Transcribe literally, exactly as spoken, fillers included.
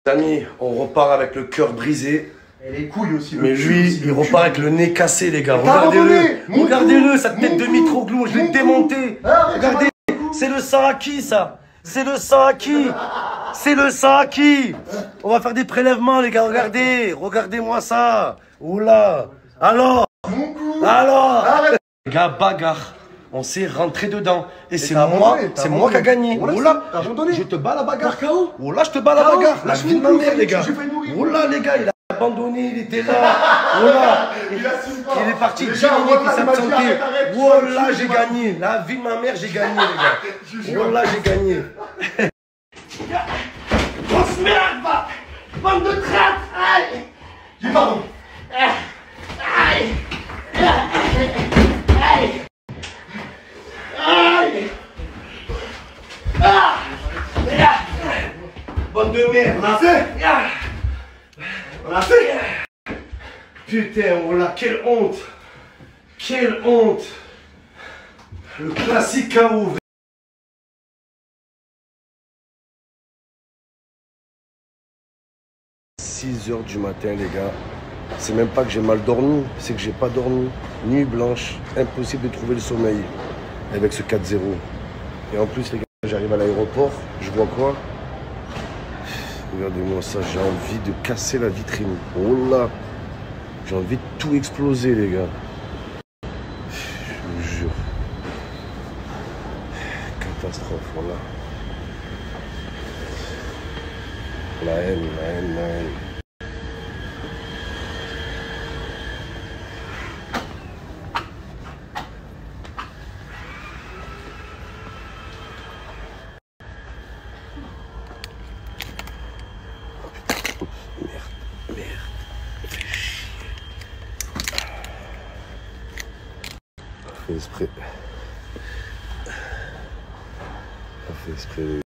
Amis, on repart avec le cœur brisé. Et les couilles aussi. Mais lui, aussi, il repart avec le nez cassé, les gars. Regardez-le. Regardez-le, sa tête de Mitroglou, je l'ai démonté. Ah, regardez, c'est le Saraki, ça. C'est le Saraki. C'est le Saraki. On va faire des prélèvements, les gars. Regardez. Regardez-moi ça. Oula. Alors. Alors. Les gars, bagarre. On s'est rentré dedans. Et c'est moi, c'est moi qui a gagné. Oula, je te bats la bagarre. Oula, je te bats la bagarre. La vie de ma mère, les gars. Oula, les gars, il a abandonné, il était là. Oula, il est parti dix minutes, il s'absentait. Oula, j'ai gagné. La vie de ma mère, j'ai gagné, les gars. Oula, j'ai gagné. Grosse merde, va. Bande de traite. Aïe. Dis pardon. Aïe. Aïe. Aïe. Ah. Bande de merde. On a fait. On a fait. Putain, oh là, quelle honte. Quelle honte. Le classique K O. six heures du matin, les gars. C'est même pas que j'ai mal dormi, c'est que j'ai pas dormi. Nuit blanche, impossible de trouver le sommeil avec ce quatre zéro. Et en plus, les gars, j'arrive à l'aéroport, je vois quoi? Regardez-moi ça, j'ai envie de casser la vitrine. Oh là, j'ai envie de tout exploser, les gars. Je vous jure. Catastrophe, voilà. La haine, la haine, la haine. Merde, merde. Pas fait exprès. Pas fait exprès.